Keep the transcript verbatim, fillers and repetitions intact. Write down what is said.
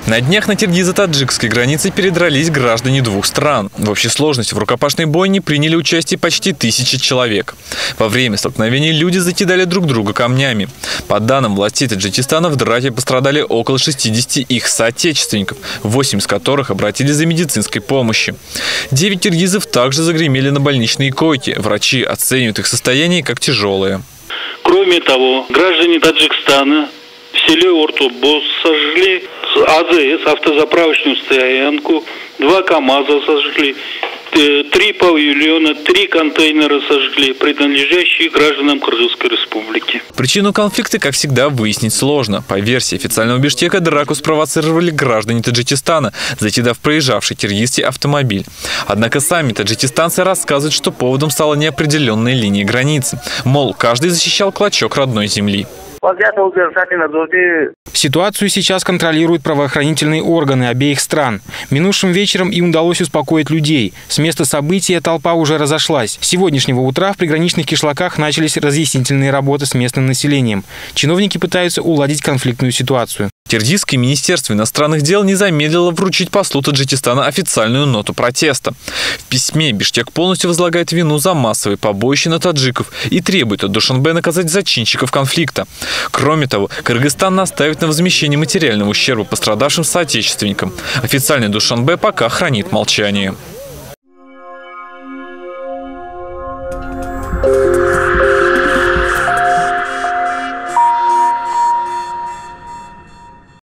На днях на киргизо-таджикской границе передрались граждане двух стран. В общей сложности в рукопашной бойне приняли участие почти тысяча человек. Во время столкновений люди закидали друг друга камнями. По данным властей Таджикистана, в драке пострадали около шестидесяти их соотечественников, восемь из которых обратились за медицинской помощью. Девять киргизов также загремели на больничные койки. Врачи оценивают их состояние как тяжелое. Кроме того, граждане Таджикистана в селе Ортобоз сожгли АЗС, автозаправочную стоянку, два КАМАЗа сожгли, три павильона, три контейнера сожгли, принадлежащие гражданам Кыргызской республики. Причину конфликта, как всегда, выяснить сложно. По версии официального Бишкека, драку спровоцировали граждане Таджикистана, закидав проезжавший киргизский автомобиль. Однако сами таджикистанцы рассказывают, что поводом стала неопределенная линия границы. Мол, каждый защищал клочок родной земли. Ситуацию сейчас контролируют правоохранительные органы обеих стран. Минувшим вечером им удалось успокоить людей. С места события толпа уже разошлась. С сегодняшнего утра в приграничных кишлаках начались разъяснительные работы с местным населением. Чиновники пытаются уладить конфликтную ситуацию. Киргизское министерство иностранных дел не замедлило вручить послу Таджикистана официальную ноту протеста. В письме Бишкек полностью возлагает вину за массовые побоища на таджиков и требует от Душанбе наказать зачинщиков конфликта. Кроме того, Кыргызстан настаивает на возмещении материального ущерба пострадавшим соотечественникам. Официальный Душанбе пока хранит молчание.